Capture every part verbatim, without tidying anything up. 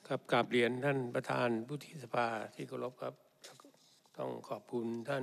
ครับกราบเรียนท่านประธานวุฒิสภาที่เคารพครับต้องขอบคุณท่าน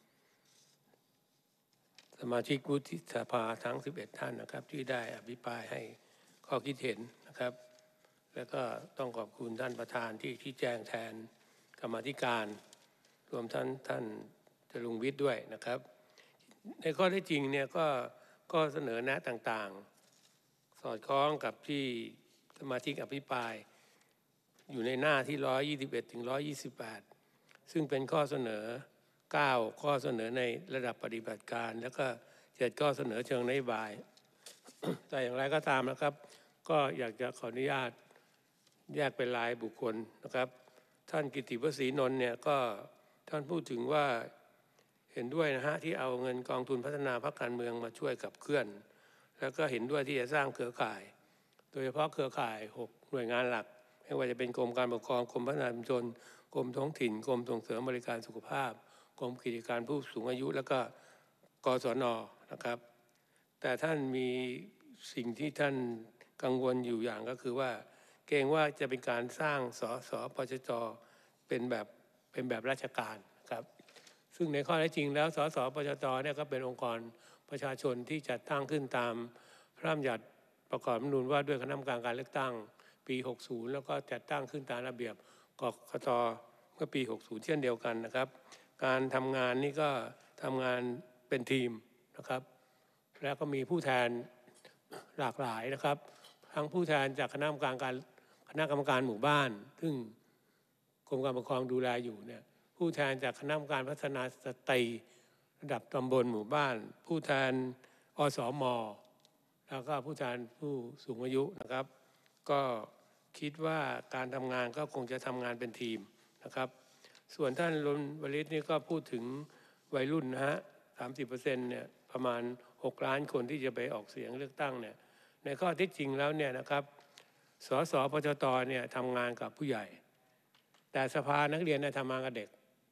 สมาชิกวุฒิสภาทั้งสิบเอ็ดท่านนะครับที่ได้อภิปรายให้ข้อคิดเห็นนะครับแล้วก็ต้องขอบคุณท่านประธานที่ชี้แจงแทนกรรมาธิการรวมท่านท่านจรุงวิทย์ด้วยนะครับในข้อเท็จจริงเนี่ยก็ก็เสนอแนะต่างๆสอดคล้องกับที่สมาชิกอภิปรายอยู่ในหน้าที่หนึ่งร้อยยี่สิบเอ็ดถึงหนึ่งร้อยยี่สิบแปดซึ่งเป็นข้อเสนอเก้าข้อเสนอในระดับปฏิบัติการแล้วก็เจ็ดข้อเสนอเชิงนโยบาย แต่อย่างไรก็ตามนะครับก็อยากจะขออนุญาตแยกเป็นรายบุคคลนะครับท่านกิติวสีนนท์เนี่ยก็ท่านพูดถึงว่าเห็นด้วยนะฮะที่เอาเงินกองทุนพัฒนาพรรคการเมืองมาช่วยกับเคลื่อนแล้วก็เห็นด้วยที่จะสร้างเครือข่ายโดยเฉพาะเครือข่ายหกหน่วยงานหลักไม่ว่าจะเป็นกรมการปกครองกรมพัฒนาชุมชนกรมท้องถิ่นกรมส่งเสริมบริการสุขภาพกรมกิจการผู้สูงอายุแล้วก็กศน.นะครับแต่ท่านมีสิ่งที่ท่านกังวลอยู่อย่างก็คือว่าเกรงว่าจะเป็นการสร้างสสปชจเป็นแบบเป็นแบบราชการครับซึ่งในข้อเท็จจริงแล้วสสปชจเนี่ยก็เป็นองค์กรประชาชนที่จัดตั้งขึ้นตามพระราชบัญญัติประกอบรัฐธรรมนูญว่าด้วยคณะกรรมการการเลือกตั้งปีหกสิบแล้วก็จัดตั้งขึ้นตามระเบียบกกตเมื่อปีหกสิบเช่นเดียวกันนะครับการทำงานนี่ก็ทำงานเป็นทีมนะครับแล้วก็มีผู้แทนหลากหลายนะครับทั้งผู้แทนจากคณะกรรมการการคณะกรรมการหมู่บ้านซึ่งกรมการปกครองดูแลอยู่เนี่ยผู้แทนจากคณะกรรมการพัฒนาสตรีระดับตำบลหมู่บ้านผู้แทนอสม.แล้วก็ผู้แทนผู้สูงอายุนะครับก็คิดว่าการทำงานก็คงจะทำงานเป็นทีมนะครับส่วนท่านรณวริศนี่ก็พูดถึงวัยรุ่นนะฮะสามสิบเปอร์เซ็นต์เนี่ยประมาณหกล้านคนที่จะไปออกเสียงเลือกตั้งเนี่ยในข้อเท็จจริงแล้วเนี่ยนะครับสสปชตเนี่ยทำงานกับผู้ใหญ่แต่สภานักเรียนเนี่ยทำงานกับเด็ก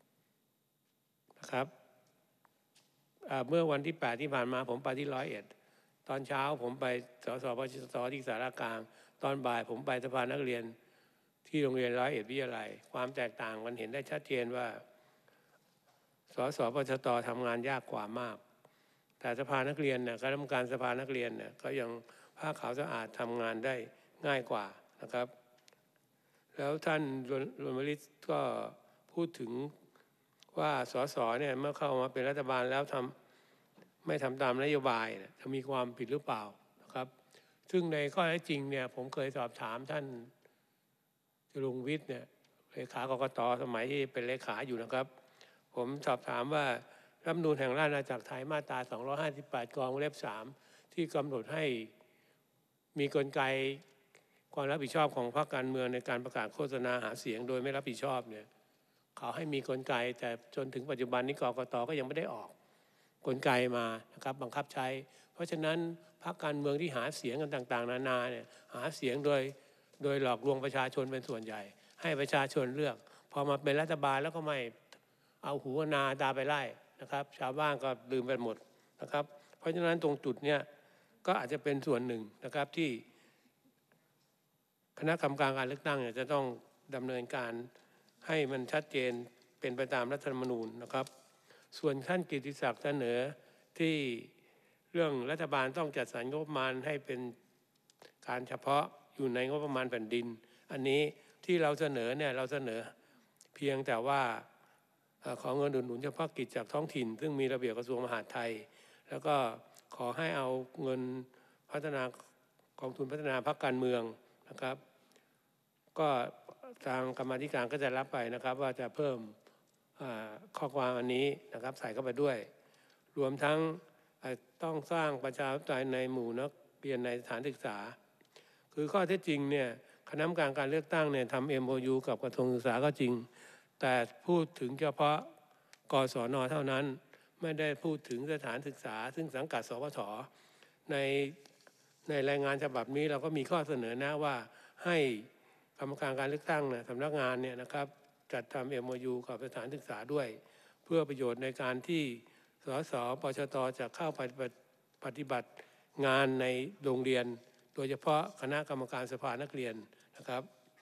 นะครับเมื่อวันที่แปดที่ผ่านมาผมไปที่ร้อยเอ็ดตอนเช้าผมไปสสปชตที่สารกลางตอนบ่ายผมไปสภานักเรียนที่โรงเรียนร้อยเอ็ดวิทยาลัยความแตกต่างมันเห็นได้ชัดเจนว่าสสปชตทำงานยากกว่ามากแต่สภานักเรียนเนี่ยคณะกรรมการสภานักเรียนเนี่ยก็ยังผ้าขาวสะอาดทำงานได้ง่ายกว่านะครับแล้วท่านรณวริศก็พูดถึงว่าสสเนี่ยเมื่อเข้ามาเป็นรัฐบาลแล้วทำไม่ทำตามนโยบายจะมีความผิดหรือเปล่านะครับซึ่งในข้อเท็จจริงเนี่ยผมเคยสอบถามท่านจรุงวิทย์เนี่ยเลขากกต.สมัยที่เป็นเลขาอยู่นะครับผมสอบถามว่ารัฐธรรมนูญแห่งราชอาณาจักรไทยมาตราสองร้อยห้าสิบแปดกองเล็บสามที่กำหนดให้มีกลไกความรับผิดชอบของพรรคการเมืองในการประกาศโฆษณาหาเสียงโดยไม่รับผิดชอบเนี่ยเขาให้มีกลไกแต่จนถึงปัจจุบันนี้กกต.ก็ยังไม่ได้ออกกลไกมานะครับบังคับใช้เพราะฉะนั้นพรรคการเมืองที่หาเสียงกันต่างๆนานาเนี่ยหาเสียงโดยโดยหลอกลวงประชาชนเป็นส่วนใหญ่ให้ประชาชนเลือกพอมาเป็นรัฐบาลแล้วก็ไม่เอาหูนาตาไปไล่นะครับชาวบ้านก็ลืมไปหมดนะครับเพราะฉะนั้นตรงจุดเนี้ยก็อาจจะเป็นส่วนหนึ่งนะครับที่คณะกรรมการการเลือกตั้งเนี่ยจะต้องดำเนินการให้มันชัดเจนเป็นไปตามรัฐธรรมนูญนะครับส่วนท่านกิติศักดิ์เสนอที่เรื่องรัฐบาลต้องจัดสรรงบประมาณให้เป็นการเฉพาะอยู่ในงบประมาณแผ่นดินอันนี้ที่เราเสนอเนี่ยเราเสนอเพียงแต่ว่าขอเงินอุดหนุนเฉพาะกิจจากท้องถิ่นซึ่งมีระเบียบกระทรวงมหาดไทยแล้วก็ขอให้เอาเงินพัฒนากองทุนพัฒนาพรรคการเมืองนะครับก็ทางกรรมาธิการก็จะรับไปนะครับว่าจะเพิ่มข้อความอันนี้นะครับใส่เข้าไปด้วยรวมทั้งต้องสร้างประชาธิปไตยในหมู่นักเรียนในสถานศึกษาคือข้อเท็จจริงเนี่ยคณะกรรมการการเลือกตั้งเนี่ยทำ เอ็ม โอ ยู กับกระทรวงศึกษาก็จริงแต่พูดถึงเฉพาะกศน.เท่านั้นไม่ได้พูดถึงสถานศึกษาซึ่งสังกัดสปท.ในในรายงานฉบับนี้เราก็มีข้อเสนอแนะว่าให้กรรมการการเลือกตั้งเนี่ยสำนักงานเนี่ยนะครับจัดทำ เอ็ม โอ ยู กับสถานศึกษาด้วยเพื่อประโยชน์ในการที่สสปชต.จะเข้าไปปฏิบัติงานในโรงเรียนโดยเฉพาะคณะกรรมการสภานักเรียนนะครับ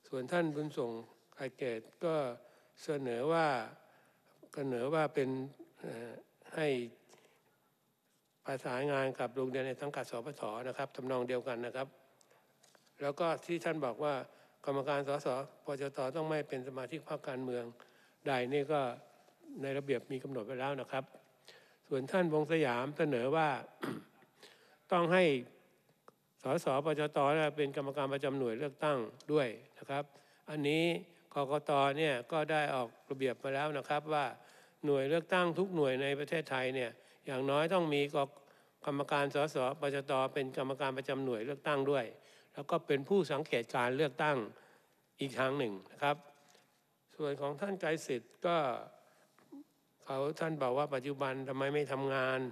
ส่วนท่านบุญส่งไกรเกตก็เสนอว่าเสนอว่าเป็นให้ประสานงานกับโรงเรียนในสังกัดสปสนะครับทำนองเดียวกันนะครับแล้วก็ที่ท่านบอกว่ากรรมการสสปชตต้องไม่เป็นสมาชิกพรรคการเมืองใดนี่ก็ในระเบียบมีกำหนดไว้แล้วนะครับส่วนท่านวงสยามเสนอว่า ต้องให้สสปชตเป็นกรรมการประจำหน่วยเลือกตั้งด้วยนะครับอันนี้กกตเนี่ยก็ได้ออกระเบียบมาแล้วนะครับว่าหน่วยเลือกตั้งทุกหน่วยในประเทศไทยเนี่ยอย่างน้อยต้องมีกรรมการสสปชตเป็นกรรมการประจำหน่วยเลือกตั้งด้วยแล้วก็เป็นผู้สังเกตการเลือกตั้งอีกทางหนึ่งนะครับส่วนของท่านไกรสิทธิ์ก็เขาท่านบอกว่าปัจจุบันทำไมไม่ทำงาน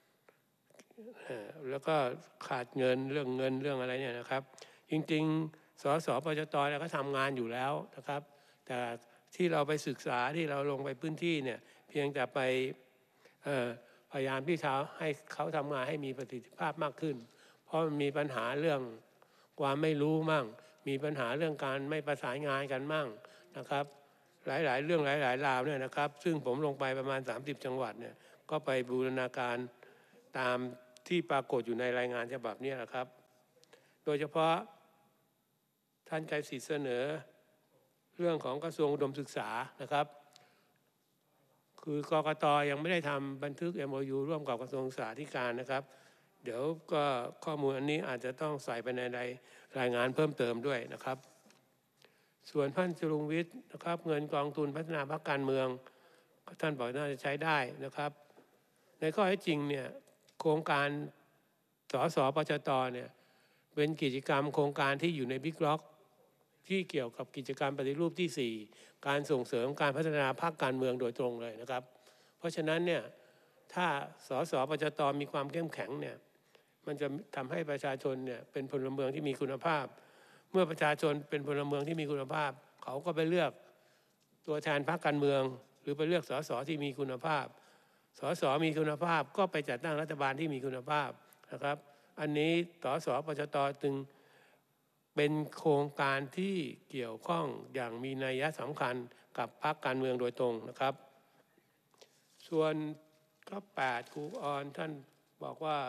แล้วก็ขาดเงินเรื่องเงินเรื่องอะไรเนี่ยนะครับจริงๆสสปชตเนี่ยก็ทำงานอยู่แล้วนะครับแต่ที่เราไปศึกษาที่เราลงไปพื้นที่เนี่ยเพียงแต่ไปพยายามที่จะให้เขาทำงานให้มีประสิทธิภาพมากขึ้นเพราะมันมีปัญหาเรื่องความไม่รู้มั่งมีปัญหาเรื่องการไม่ประสานงานกันมั่งนะครับหลายๆเรื่องหลายๆราวเนี่ยนะครับซึ่งผมลงไปประมาณสามสิบจังหวัดเนี่ยก็ไปบูรณาการตามที่ปรากฏอยู่ในรายงานฉบับนี้นะครับโดยเฉพาะท่านไกรสิทธิ์เสนอเรื่องของกระทรวงอุดมศึกษานะครับคือกกต.ยังไม่ได้ทำบันทึก เอ็ม โอ ยู ร่วมกับกระทรวงศึกษาธิการนะครับเดี๋ยวก็ข้อมูลอันนี้อาจจะต้องใส่ไปในรายงานเพิ่มเติมด้วยนะครับส่วนท่านจรุงวิทย์นะครับเงินกองทุนพัฒนาพรรคการเมืองท่านบอกน่าจะใช้ได้นะครับในข้อเท็จจริงเนี่ยโครงการสสปชตเนี่ยเป็นกิจกรรมโครงการที่อยู่ในบิ๊กล็อกที่เกี่ยวกับกิจกรรมปฏิรูปที่สี่การส่งเสริมการพัฒนาพรรคการเมืองโดยตรงเลยนะครับเพราะฉะนั้นเนี่ยถ้าสสปชตมีความเข้มแข็งเนี่ยมันจะทำให้ประชาชนเนี่ยเป็นพลเมืองที่มีคุณภาพเมื่อประชาชนเป็นพลเมืองที่มีคุณภาพเขาก็ไปเลือกตัวแทนพรรคการเมืองหรือไปเลือกสสที่มีคุณภาพสสมีคุณภาพก็ไปจัดตั้งรัฐบาลที่มีคุณภาพนะครับอันนี้สสปชตจึงเป็นโครงการที่เกี่ยวข้องอย่างมีนัยสำคัญกับพรรคการเมืองโดยตรงนะครับส่วนข้อแปดครูออนท่านบอกว่า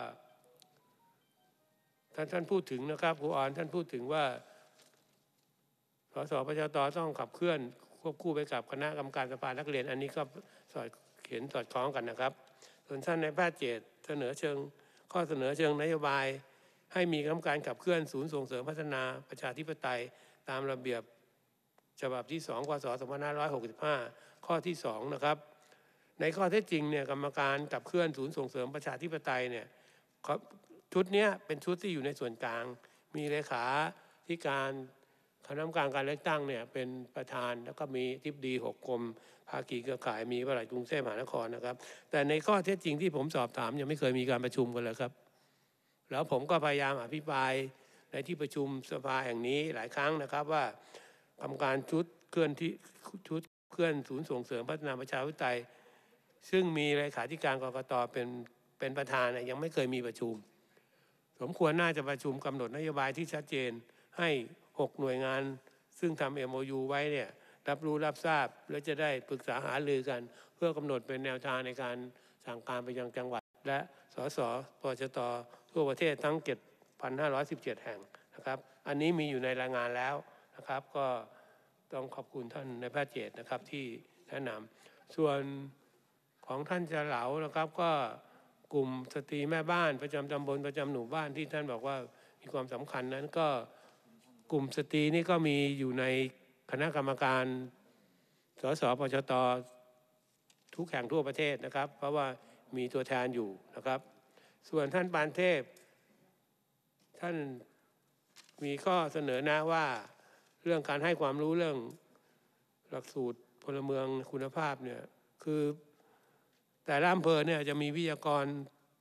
ท่านท่านพูดถึงนะครับครูออนท่านพูดถึงว่าสสปชตต้องขับเคลื่อนควบคู่ไปกับคณะกรรมการสภานักเรียนอันนี้ก็สอดเขียนสอดคล้องกันนะครับส่วนท่านนายแพทย์เจตเสนอเชิงข้อเสนอเชิงนโยบายให้มีกรรมการขับเคลื่อนศูนย์ส่งเสริมพัฒนาประชาธิปไตยตามระเบียบฉบับที่สองพ.ศ. สองพันห้าร้อยหกสิบห้าข้อที่สองนะครับในข้อเท็จจริงเนี่ยกรรมการขับเคลื่อนศูนย์ส่งเสริมประชาธิปไตยเนี่ยชุดนี้เป็นชุดที่อยู่ในส่วนกลางมีเลขาธิการคณะกรรมการการเลือกตั้งเนี่ยเป็นประธานแล้วก็มีอธิบดีหกกรมภาคีเครือข่ายมีปลัดกรุงเทพมหานครนะครับแต่ในข้อเท็จจริงที่ผมสอบถามยังไม่เคยมีการประชุมกันเลยครับแล้วผมก็พยายามอภิปรายในที่ประชุมสภาแห่งนี้หลายครั้งนะครับว่ากรรมการชุดเคลื่อนที่ชุดเคลื่อนศูนย์ส่งเสริมพัฒนาประชาธิปไตยซึ่งมีเลขาธิการกกตเป็นเป็นประธานยังไม่เคยมีประชุมสมควรน่าจะประชุมกำหนดนโยบายที่ชัดเจนให้หกหน่วยงานซึ่งทำ เอ็ม โอ ยู ไว้เนี่ยรับรู้รับทราบและจะได้ปรึกษาหารือกันเพื่อกำหนดเป็นแนวทางในการสั่งการไปยังจังหวัดและสสปชตทั่วประเทศทั้ง เจ็ดพันห้าร้อยสิบเจ็ด แห่งนะครับอันนี้มีอยู่ในรายงานแล้วนะครับก็ต้องขอบคุณท่านนายแพทย์เจตนะครับที่แนะนำส่วนของท่านจะเหลานะครับก็กลุ่มสตรีแม่บ้านประจำตำบลประจำหมู่บ้านที่ท่านบอกว่ามีความสำคัญนั้นก็กลุ่มสตรีนี่ก็มีอยู่ในคณะกรรมการสสปชตทุกแห่งทั่วประเทศนะครับเพราะว่ามีตัวแทนอยู่นะครับส่วนท่านปานเทพท่านมีข้อเสนอแนะว่าเรื่องการให้ความรู้เรื่องหลักสูตรพลเมืองคุณภาพเนี่ยคือแต่ละอำเภอเนี่ยจะมีวิทยากร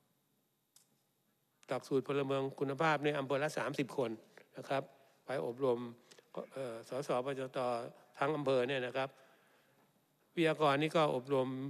หลักสูตรพลเมืองคุณภาพในอำเภอละสามสิบคนนะครับไปอบรมสสปชตทั้งอำเภอเนี่ยนะครับวิทยากรนี่ก็อบรม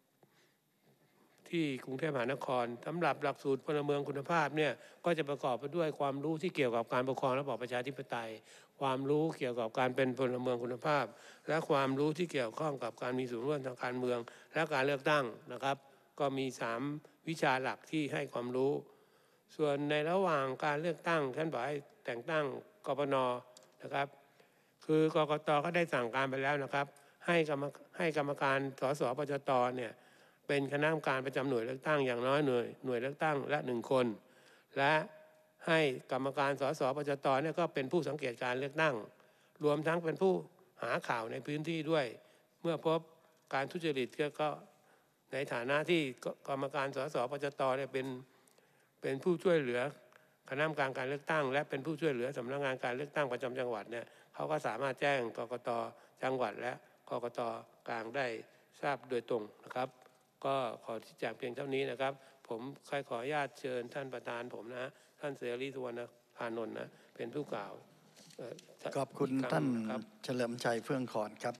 ที่กรุงเทพมหานครสำหรับหลักสูตรพลเมืองคุณภาพเนี่ยก็จะประกอบไปด้วยความรู้ที่เกี่ยวกับการปกครองระบอบประชาธิปไตยความรู้เกี่ยวกับการเป็นพลเมืองคุณภาพ และความรู้ที่เกี่ยวข้องกับการมีส่วนร่วมทางการเมืองและการเลือกตั้งนะครับ ก็มีสามวิชาหลักที่ให้ความรู้ ส่วนในระหว่างการเลือกตั้งท่านบอกให้แต่งตั้งกปน.นะครับ คือกกต.ก็ได้สั่งการไปแล้วนะครับ ให้กรรมให้กรรมการสสปจต.เนี่ยเป็นคณะกรรมการประจำหน่วยเลือกตั้งอย่างน้อยหน่วยหน่วยเลือกตั้งละหนึ่งคน และให้กรรมการสสปจต.เนี่ยก็เป็นผู้สังเกตการเลือกตั้ง รวมทั้งเป็นผู้หาข่าวในพื้นที่ด้วย เมื่อพบการทุจริตก็ในฐานะที่กรรมการสสปจต.เนี่ยเป็นเป็นผู้ช่วยเหลือคณะกรรมการการเลือกตั้ง และเป็นผู้ช่วยเหลือสำนักงานการเลือกตั้งประจำจังหวัดเนี่ยเขาก็สามารถแจ้งกกต.จังหวัดและกกต.กลางได้ทราบโดยตรงนะครับ ก็ขอที่แจ้งเพียงเท่านี้นะครับ ผมใครขออนุญาตเชิญท่านประธานผมนะท่านเสรีสุวรรณพานนท์นะเป็นผู้กล่าวขอบคุณท่านเฉลิมชัยเฟื่องขอนครับ